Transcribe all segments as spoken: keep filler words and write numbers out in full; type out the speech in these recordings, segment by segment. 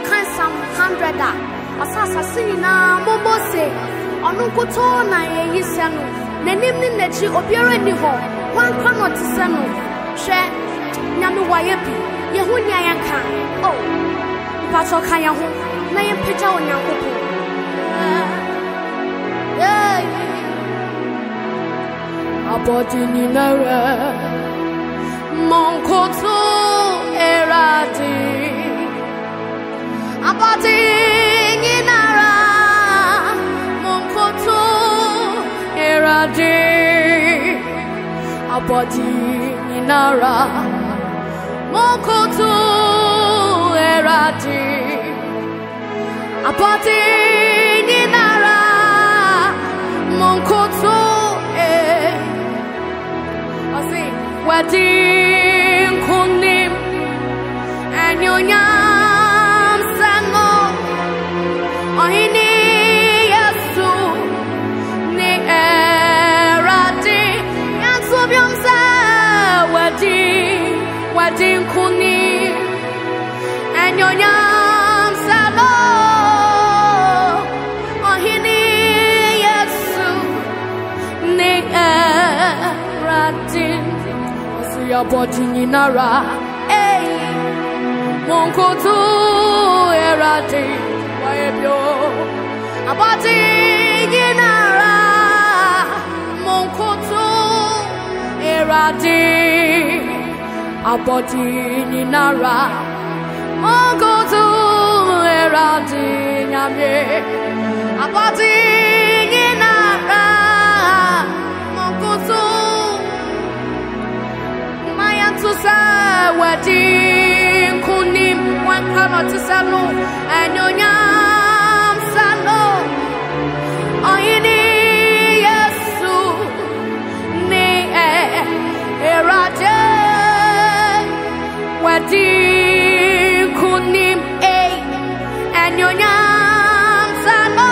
can some hundred. Asasa sinina mobose. Onukoto na ye yisano. Nenim ni nechi obiara ni ho. Wan cannot sano. She nyame wayebi. Ye hu nya yanka. Oh. Paso kaya ho. Na ye peja onyankopo. Yeah. Abodi ni nara. Monkoto eradi. Abodi ni nara. Monkoto eradi. Abodi ni nara. Monkoto eradi. Abodi ni nara. Monkoto eh. I say, wedding kunim and your yam sano. Ohini yasu ni eradi. Yansubium sa wedding, wedding kunim and your yam sano. Ohini yasu ni eradi. Your body in a ra, eh? Monkoto eradi, why yo? A body in a ra, Monkoto eradi, a body in a ra, Monkoto eradi, yame, a body in a ra, Monkoto. To say wedding kunim one cannot to salo and your yam salo. Oh, ini yesu ne erade wedding kunim eh and your yam salo.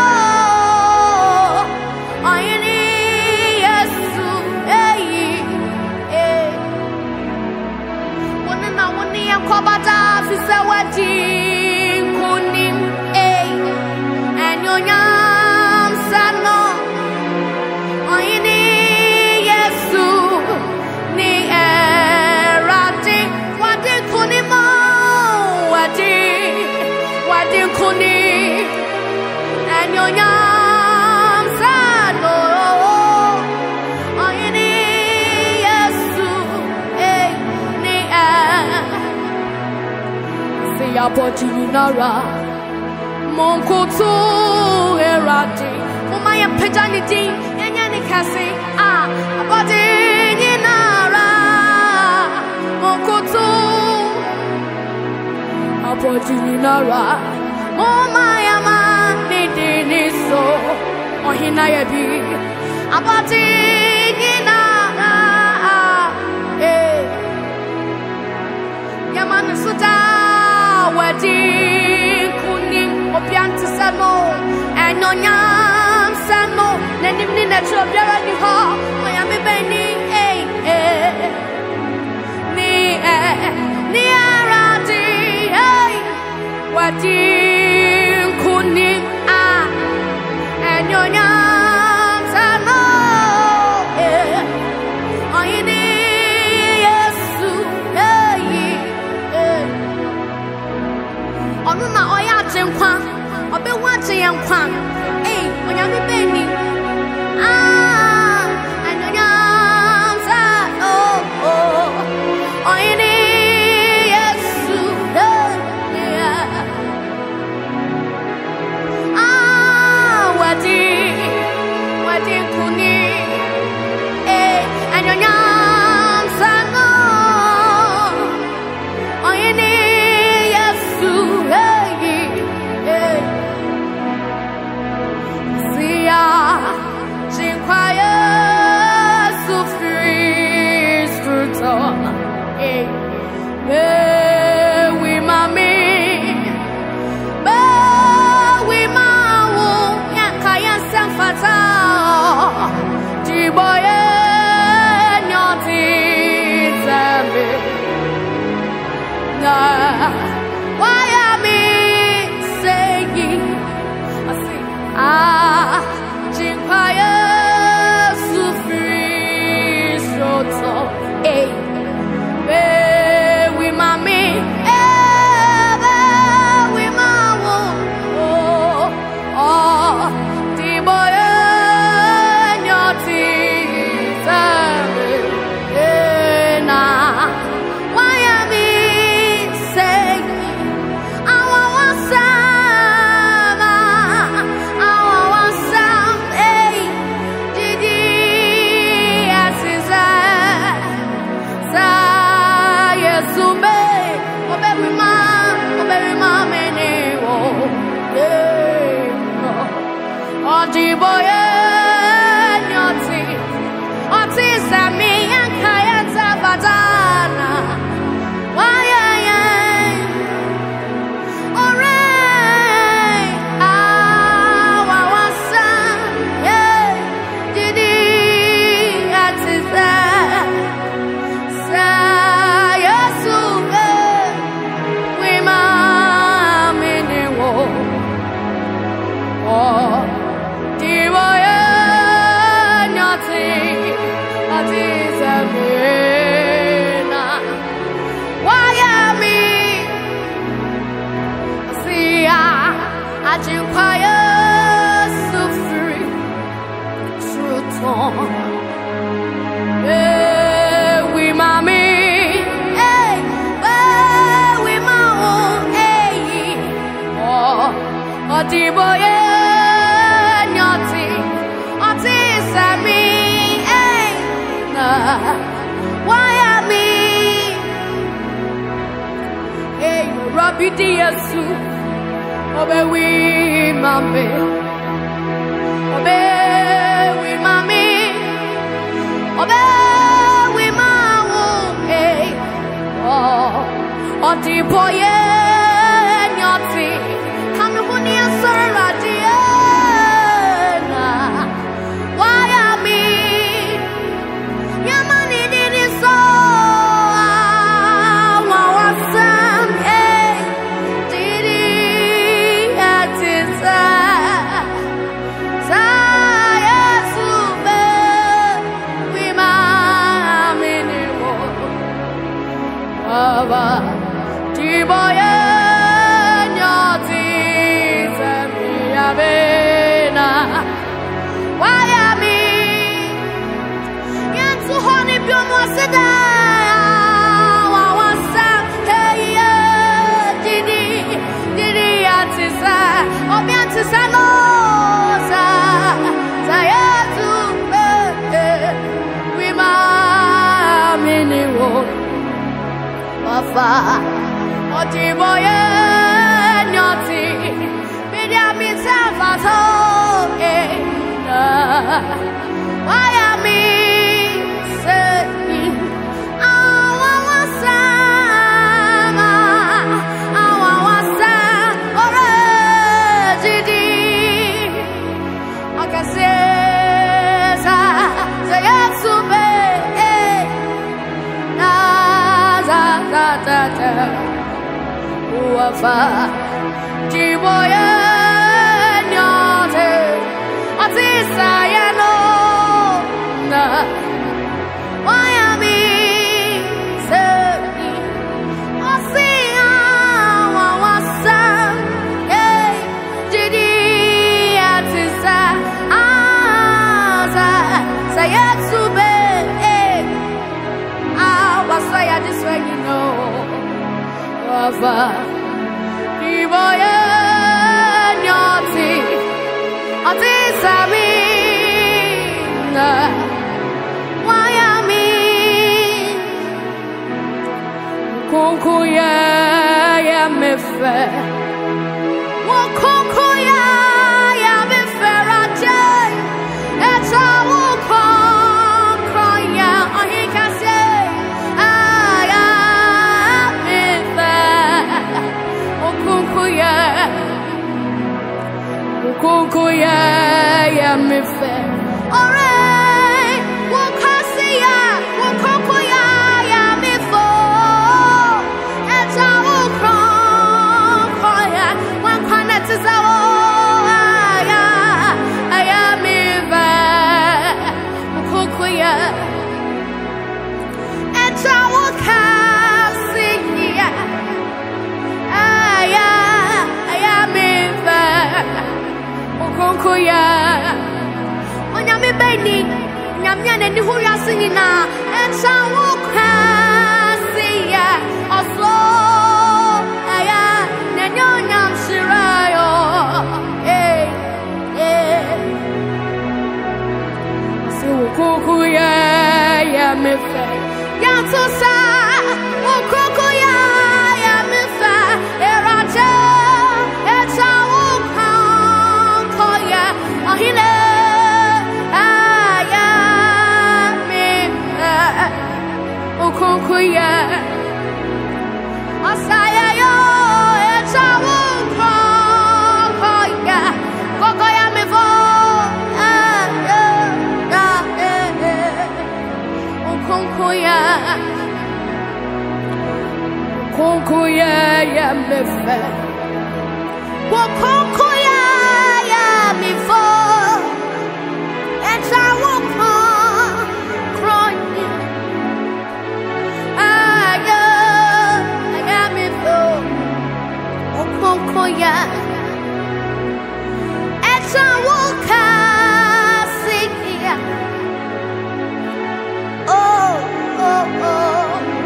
Oh, ini yesu eh. Kobata fisa wedding kunim eh and your yam sano oini yesu ni erati wedding kunim wedding wedding kunim and your yam sano oini yesu eh ni erati. Ya body nara Monkoto eradi Umaya pejani di Yenyani kasi Ah Body nara Monkoto A body nara Umaya mani dini so Ohina yebi A body nara Eh Yamana suda wedding kunim obianti sano and no yam sano nenim ni natural biara ni ho oyame beni eh eh ni eh ni aradi eh wedding kunim ah and no yam sano eh oyini yesu eh eh Onuna oya chenkwa obe wache yankwa eh onyame beni ah anyonyam sa oh oh oyini yesu ah wadi wadi kuni eh anyonyam sa no oyini Odiboye nyoti otisa mi yankaya tabadana waya ya ore awa wasa ye didi atiza sa yesu we ma mene wo oh Odiboye nyoti otisa mi na waya mi sia ajikwaya so free truton eh we mami eh eh we ma eh oh Odiboye nyoti otisa mi eh na waya mi eh Rabbi Yesu obe we mami obe we mami obe we ma eh oh Odiboye nyoti kami huni asora diena waya mi yamani didi so wa wasam eh didi atisa sa yesu be we ma mini wo aba Odiboye nyoti sami abena waya mi yantu honi biomo seda wa wasa hey didi didi atisa obi atisa no sa sa yesu we ma mini wo wafa Odiboye nyoti media mi safato eh waya mi say awa wasama awa wasa ore jidi akase sa sa yesu be eh na za za za za wafa Odiboye nyoti otisa ya no na waya mi say osia wa wasa eh didi atisa asa say yesu be eh ah wasa ya this way you know wafa Odiboye nyoti otisa mi na waya mi kunku ya ya me fe wo kunku ya ya me fe raje eta wo kunku ya ohika se aya me fe wo kunku ya kunku ya ya me fe ore wo kasi ya wo kunku ya ya me fo eta wo kunku ya wan kana tsawo aya aya me fe wo kunku ya eta wo kasi ya aya aya me fe Konkoya Onyame beni Nyamya ne ni huri asini na Echa woka siya Oso Aya Ne nyonyam shirayo Eh Eh Si wokonkoya Ya mefe Ya tosa Wokonkoya Ya mefe Eraja Echa woka Ahile me fe wo konko ya ya mi fo eta wo kon kroy aya aya mi fo wo konko ya eta wo ka sikia oh oh oh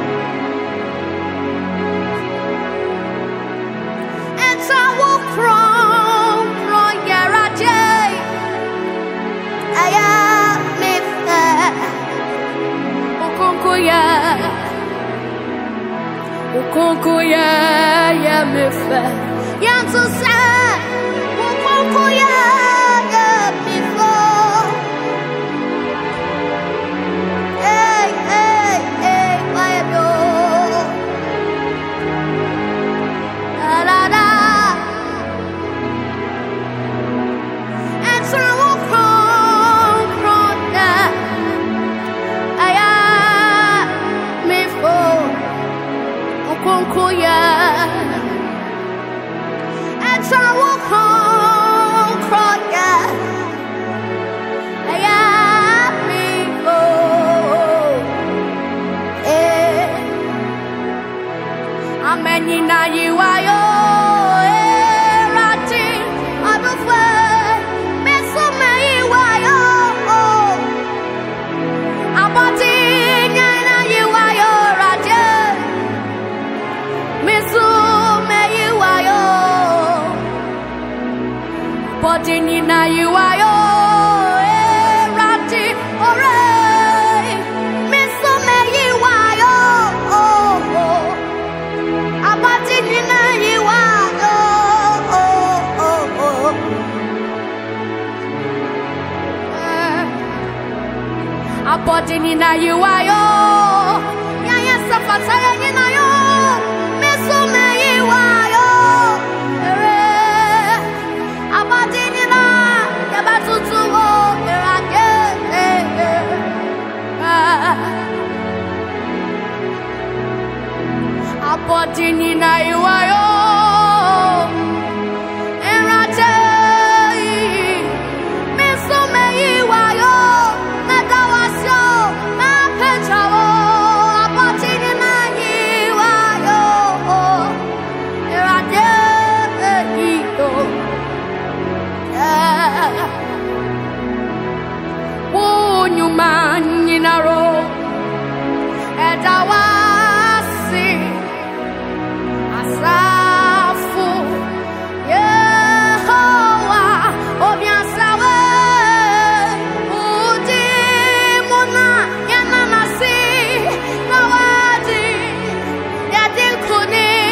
Ukonko ya ya me fe yanto sa ukonko ya ya me fo hey hey hey why do la la la and so I walk from from that aya me fo Konko ya and so I walk home cry ya aya me oh eh ameni na you ayo eh rati adofa me so me you ayo oh abati na you ayo rati Body ni na you ayo eh rati ore me so me you ayo oh oh abati ni na you ayo oh oh oh abati ni na you ayo ya ya safata ya ni na yo me so me you ayo Body ni na iwayo erate me so me iwayo na dawasyo na pechawo body ni na iwayo erate ito wo nyuma nyinaro edawa Safu Yehovah Obiasawe Udi Mona Yananasi Nawadi Yadinkuni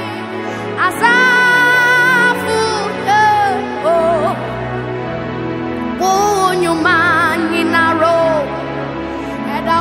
Asafu Oh Onyuma Ninaro Eda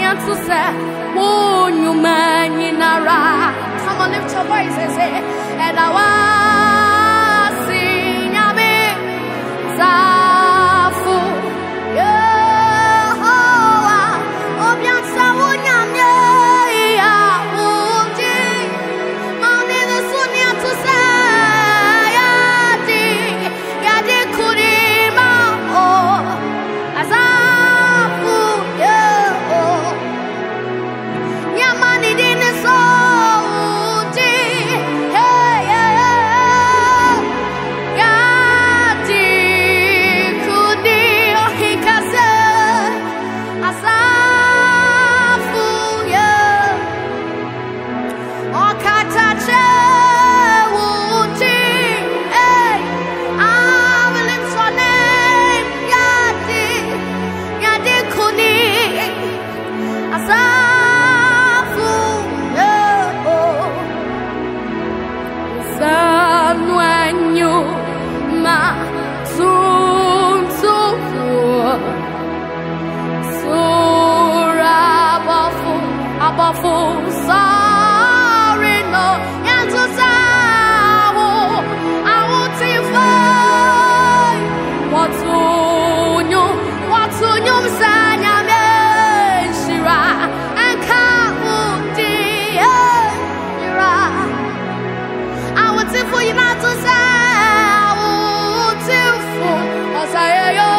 to say, oh, you man in a ra. Come on, lift your voice and say, and I was sing a bit. Zafu, yeah, oh, oh, bien, ça, oh, nyam, yeah, oh, dear. Mount in the sun, yeah, to say, yeah, dear, yeah, dear, could him, oh, as I. Abafu sorry no yanto sawo awutifai watunyo watunyo msanya meshira anka uti shira awutifu yinato sawo awutifu osayo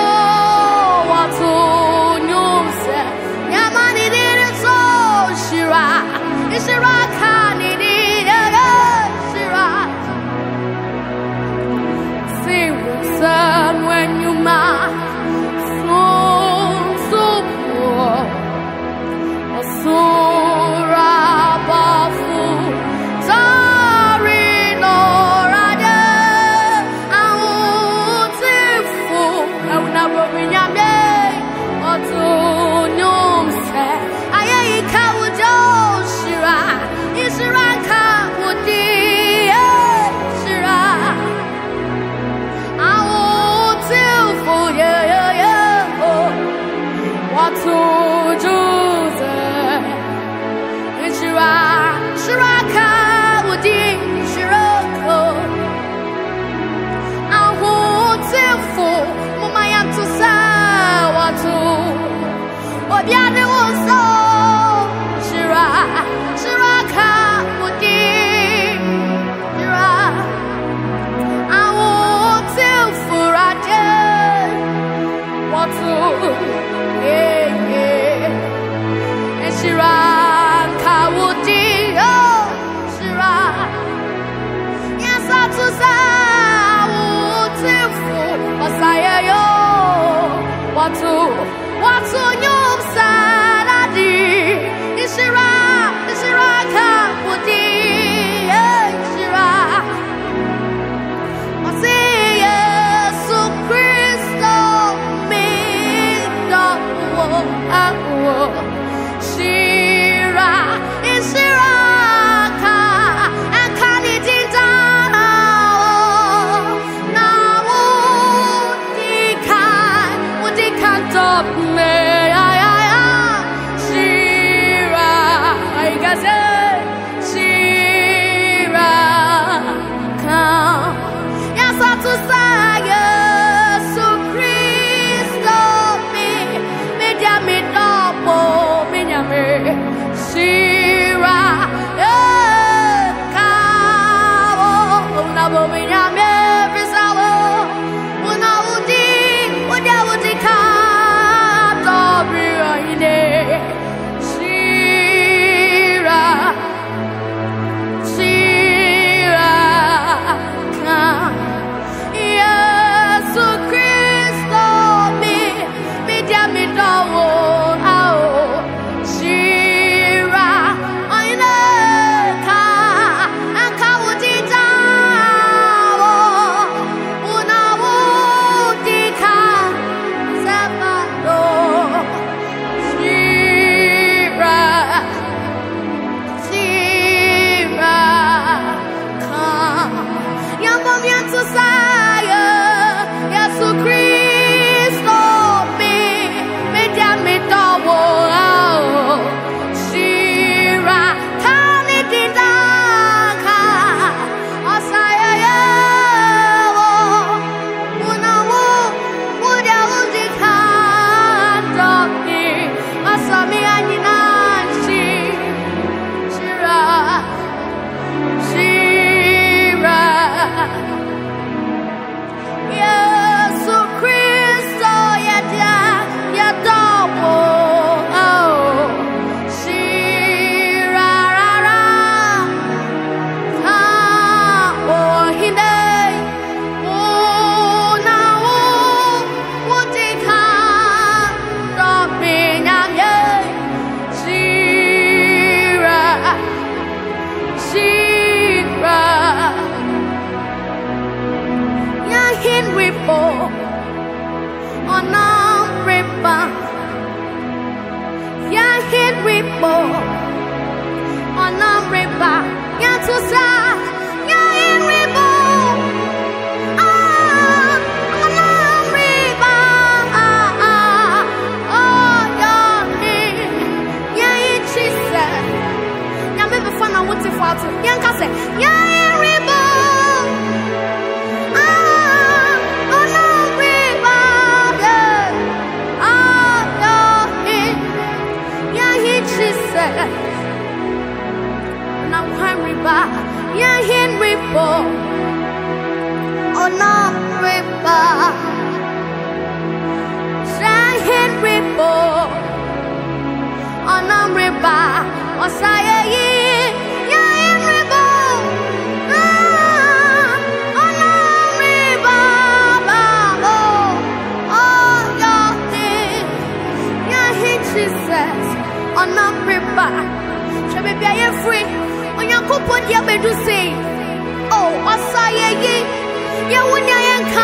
watunyo mse yamani did so Shira, Shira, Kanidi, Shira. Sing with sun when you ma, so so poor, so rabafu, sorry no raja, I won't fool, I will never be your name, or to nyom say, I can't. Shira Kawudi, Shira. I won't tell for you, what to do. Shira, Shira Kawudi, Shira. I won't tell for Mama Yam to say what to. What the other was so Shira, Shira. Yeah, yeah. And Shira, Kawudi, oh, Shira. Yes, I to say, Messiah, yo. What to, what to, you saladi. Shira, Shira, Kawudi, yeah, Shira. Messiah, so Christo. Shira is Shira and Kanidi down now would he can would he can't stop me Shira ribo onam riba yatusa ya in ribo ah onam riba oh ya ya ichise ya me be fana wuti fatu yanka se ya in ribo now Henry ba ya Henry bo oh no riba sa Henry bo oh no riba oh sa ye ya Henry bo ah oh no riba ba oh oh ya ya Jesus oh no riba baby, I am free. On your coupon, you may do say, oh, Osaye, you win your yanka.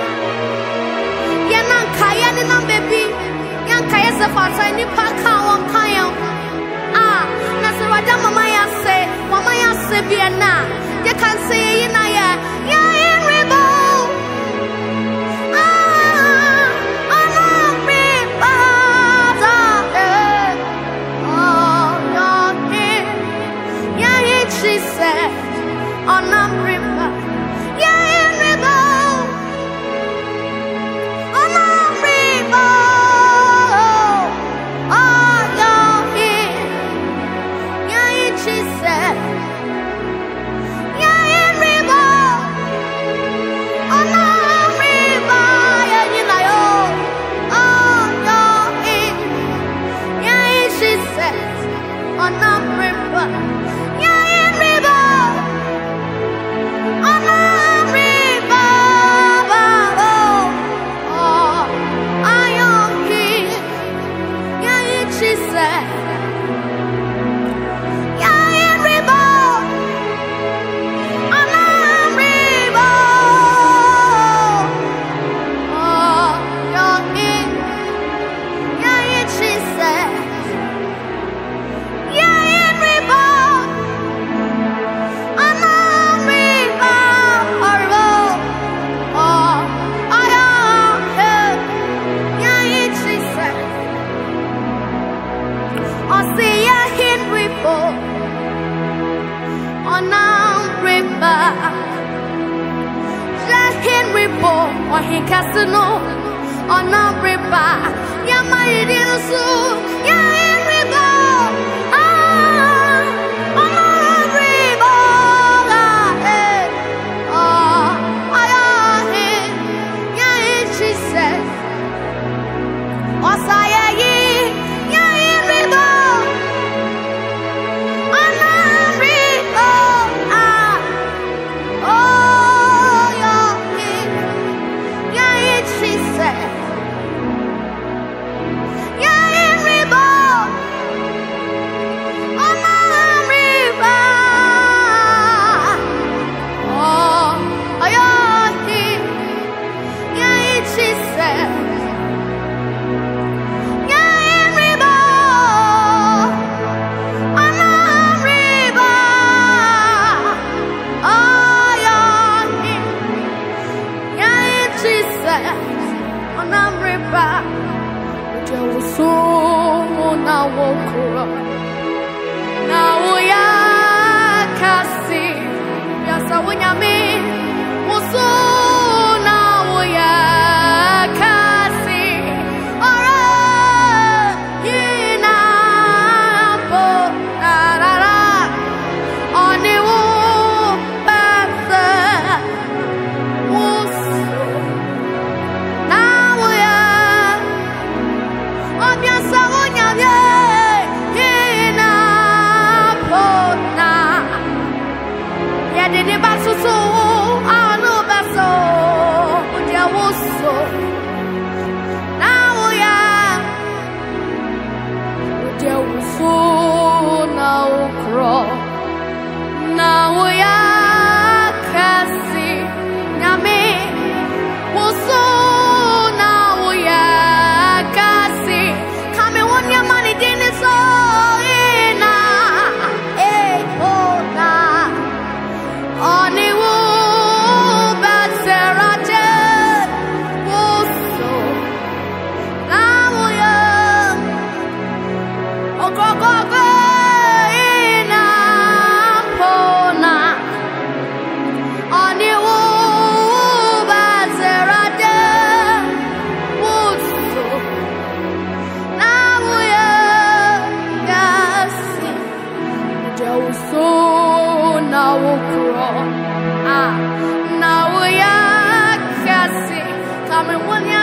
Yanka, Yanina, baby. Yanka is a fast, I need Paka on Kayo. Ah, Nasrada, Mamma say, Mamma say, Vienna. You can say, Yanaya, Yan Rebo. She said, on a river, yeah, in river, on a river, oh, you're here, yeah, she said, yeah, in river, on a river, yeah, you know, oh, you're here, yeah, she said, on a river. Or he casino on a riba, Yamai didn't so, Yan riba, ah, on a riba, eh, oh, I am, Yan, she said, Osaya, Yan riba, on a riba, ah, oh. She said, yeah, in river, on a river, oh, oh, yeah, yeah, she said, yeah, in river, on a river, oh, yeah, yeah, she said. I'm riba, just so now walk now we are casting. Yes, I want you me. Was so now we are casting. Alright, you know, na na na, on the wall, back was. So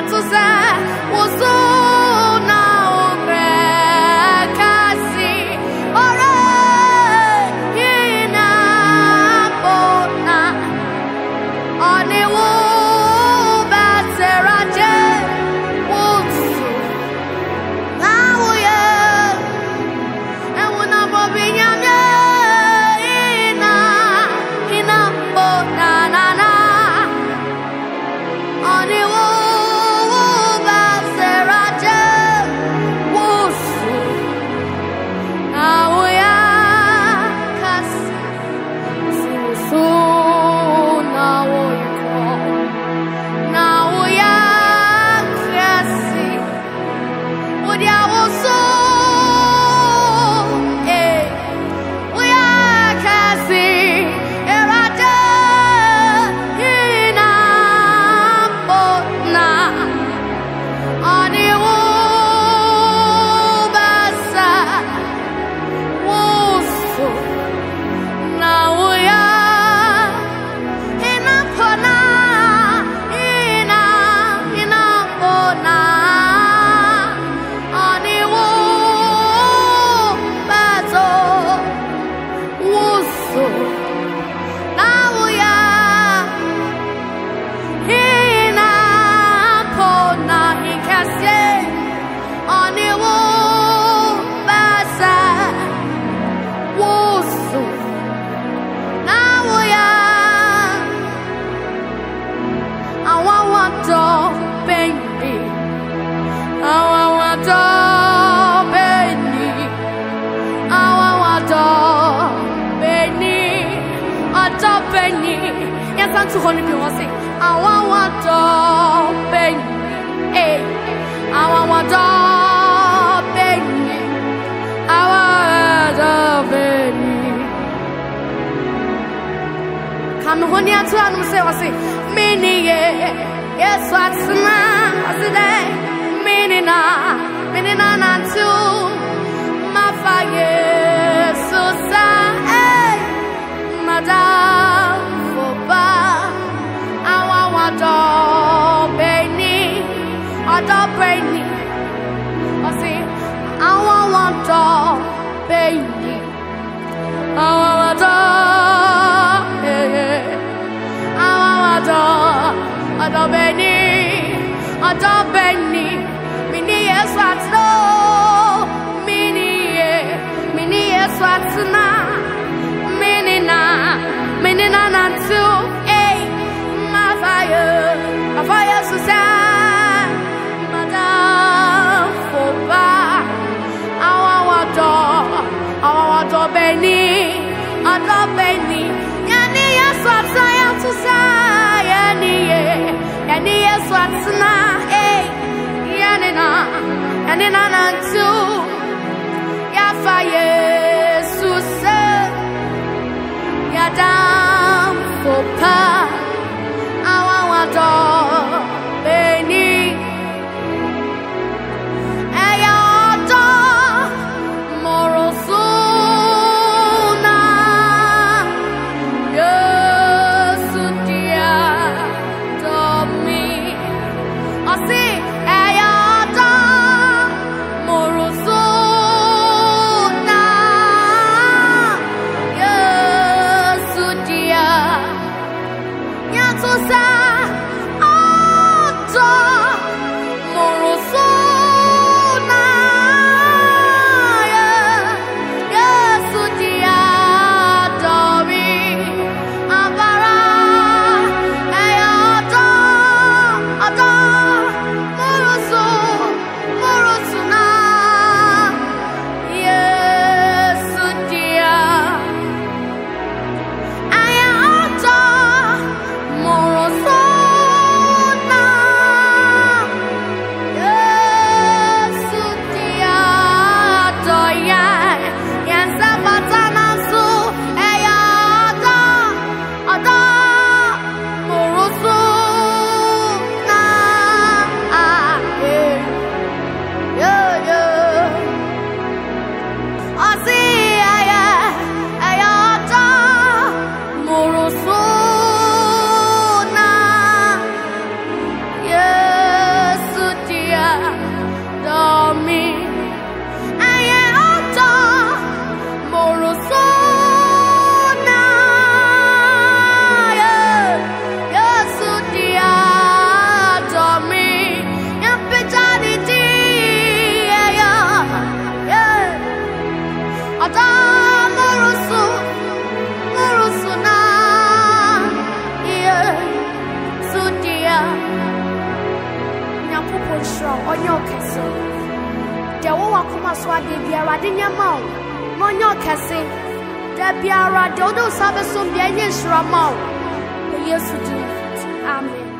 To honey be one say, I want one dog, baby. Hey, I want one dog, baby. I want a dog, baby. Come on, you to and say, I say, many, yes, what's the man? I said, many na, many na, and two, my fire, so sad, hey, madame, for bad. Adore Benny, adore Benny. I say, I want adore Benny. I want adore, I want adore, adore Benny, adore Benny. Mini yes what's no, mini mini yes what's na, mini na, mini na na too. Fire, a fire so sad, madame, for bad. I want adore, I want adore Benny, adore Benny. Yani yes, what's I am to say, Yani, Yani yes, what's na, eh, Yani na, Yani na na too. Ya fire so sad, ya damn for bad. Benny, ayata morosuna, Yesu dia domi. I say ayata shroud on your castle. The Wawakuma Swadi Biaradina Mount, on your castle. The Biara Dodo Sabasum Bianis Ramau. Yes, we do. Amen.